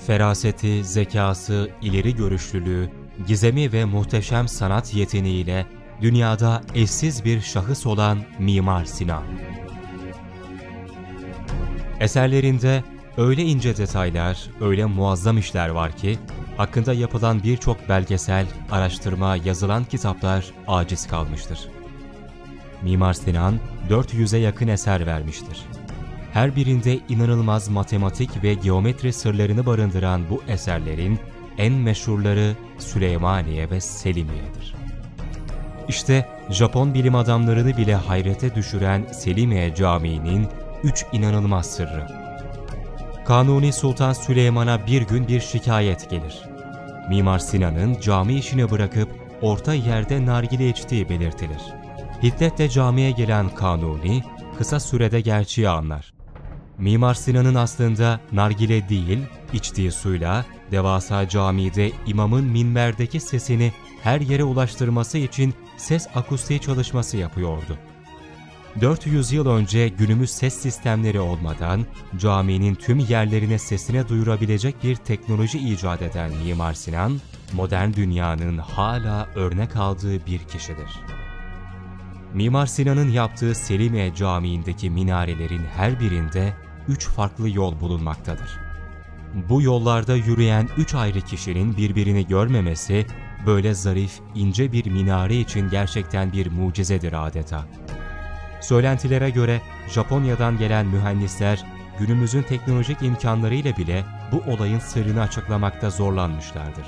Feraseti, zekası, ileri görüşlülüğü, gizemi ve muhteşem sanat yeteneğiyle dünyada eşsiz bir şahıs olan Mimar Sinan. Eserlerinde öyle ince detaylar, öyle muazzam işler var ki, hakkında yapılan birçok belgesel, araştırma, yazılan kitaplar aciz kalmıştır. Mimar Sinan 400'e yakın eser vermiştir. Her birinde inanılmaz matematik ve geometri sırlarını barındıran bu eserlerin en meşhurları Süleymaniye ve Selimiye'dir. İşte Japon bilim adamlarını bile hayrete düşüren Selimiye Camii'nin 3 inanılmaz sırrı. Kanuni Sultan Süleyman'a bir gün bir şikayet gelir. Mimar Sinan'ın cami işini bırakıp orta yerde nargile içtiği belirtilir. Hiddetle camiye gelen Kanuni kısa sürede gerçeği anlar. Mimar Sinan'ın aslında nargile değil, içtiği suyla devasa camide imamın minberdeki sesini her yere ulaştırması için ses akustiği çalışması yapıyordu. 400 yıl önce günümüz ses sistemleri olmadan caminin tüm yerlerine sesini duyurabilecek bir teknoloji icat eden Mimar Sinan, modern dünyanın hala örnek aldığı bir kişidir. Mimar Sinan'ın yaptığı Selimiye Camii'ndeki minarelerin her birinde 3 farklı yol bulunmaktadır. Bu yollarda yürüyen 3 ayrı kişinin birbirini görmemesi, böyle zarif, ince bir minare için gerçekten bir mucizedir adeta. Söylentilere göre Japonya'dan gelen mühendisler günümüzün teknolojik imkanlarıyla bile bu olayın sırrını açıklamakta zorlanmışlardır.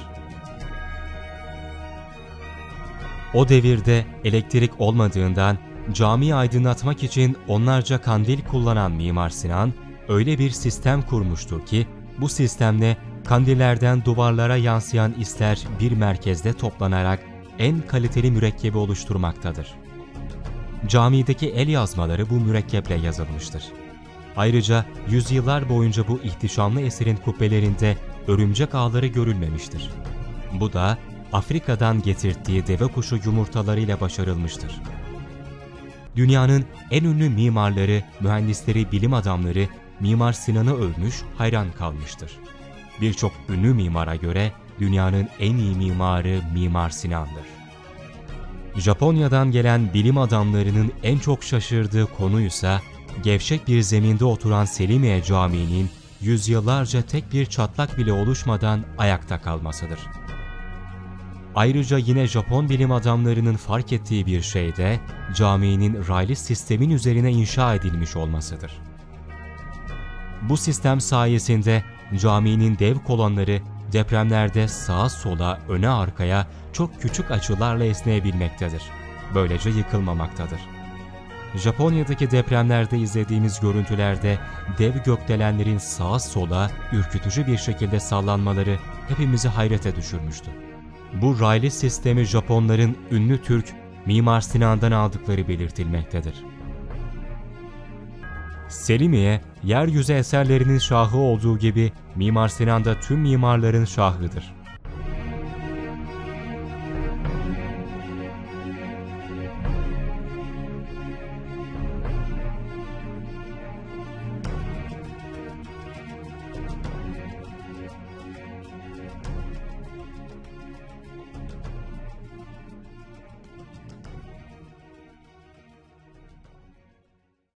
O devirde elektrik olmadığından camiyi aydınlatmak için onlarca kandil kullanan Mimar Sinan öyle bir sistem kurmuştur ki bu sistemle kandillerden duvarlara yansıyan isler bir merkezde toplanarak en kaliteli mürekkebi oluşturmaktadır. Camideki el yazmaları bu mürekkeple yazılmıştır. Ayrıca yüzyıllar boyunca bu ihtişamlı eserin kubbelerinde örümcek ağları görülmemiştir. Bu da Afrika'dan getirttiği deve kuşu yumurtalarıyla başarılmıştır. Dünyanın en ünlü mimarları, mühendisleri, bilim adamları Mimar Sinan'ı övmüş, hayran kalmıştır. Birçok ünlü mimara göre dünyanın en iyi mimarı Mimar Sinan'dır. Japonya'dan gelen bilim adamlarının en çok şaşırdığı konuysa gevşek bir zeminde oturan Selimiye Camii'nin yüzyıllarca tek bir çatlak bile oluşmadan ayakta kalmasıdır. Ayrıca yine Japon bilim adamlarının fark ettiği bir şey de caminin raylı sistemin üzerine inşa edilmiş olmasıdır. Bu sistem sayesinde caminin dev kolonları depremlerde sağa sola, öne arkaya çok küçük açılarla esneyebilmektedir. Böylece yıkılmamaktadır. Japonya'daki depremlerde izlediğimiz görüntülerde dev gökdelenlerin sağa sola ürkütücü bir şekilde sallanmaları hepimizi hayrete düşürmüştü. Bu raylı sistemi Japonların ünlü Türk Mimar Sinan'dan aldıkları belirtilmektedir. Selimiye, yeryüzü eserlerinin şahı olduğu gibi Mimar Sinan da tüm mimarların şahıdır.